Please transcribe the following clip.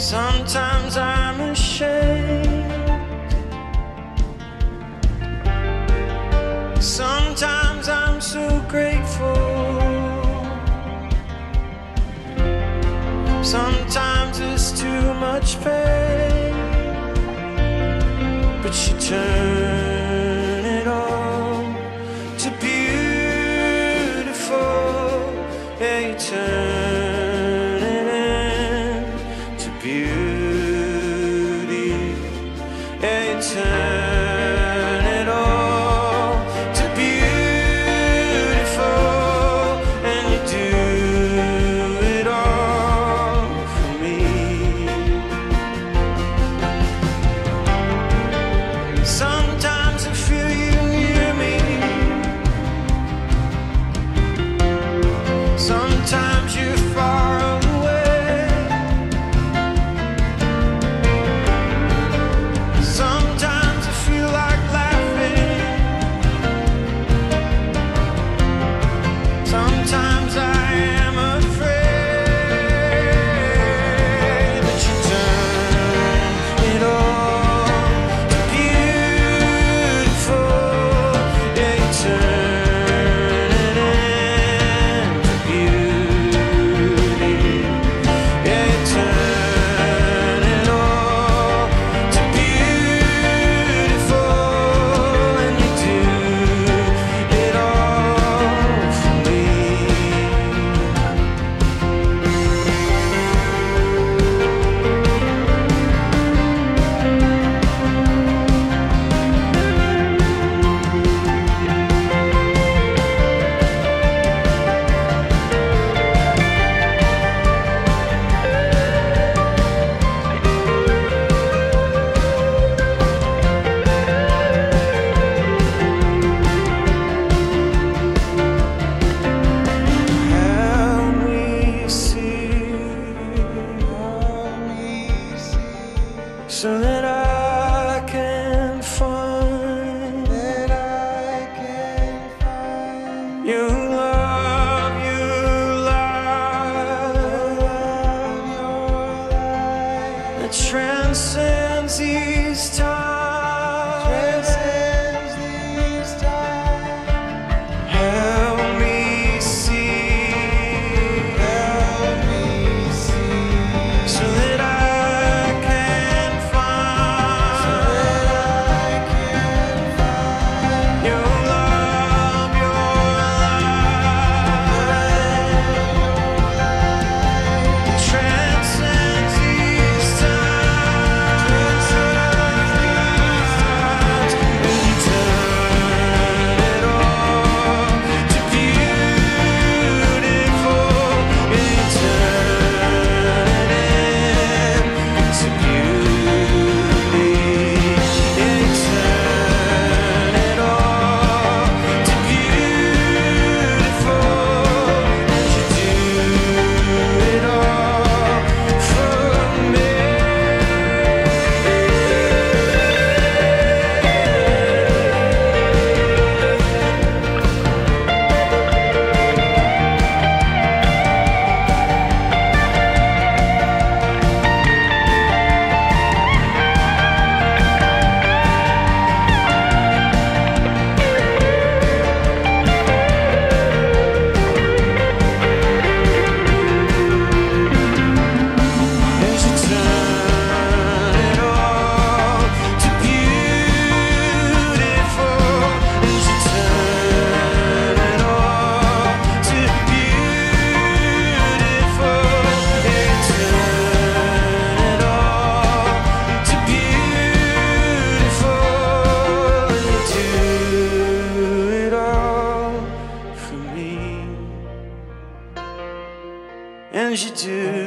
Sometimes I'm ashamed, sometimes I'm so grateful, sometimes it's too much pain, but you turn it all to beautiful. Yeah, you turn it into beauty. Yeah, you turn it all to beautiful, and you do it all for me. Sometimes I feel you near me, sometimes you're far away, sometimes I feel like laughing, sometimes I am afraid, but you turn it all to beautiful. Yeah, you turn it into beauty. Yeah, you turn it all to beautiful, and you do it all for me. Help me see, so that I can find your love, your light that transcends these times. Help me see, so that I can find your love, your light that transcends these times. And you turn it all to beautiful. And you turn it into beauty. And you turn it all to beautiful. And you do it all for me. As you turn it all to beautiful, as you turn it all to beautiful, yeah, you turn it all to beautiful, and you do it all for me, and you do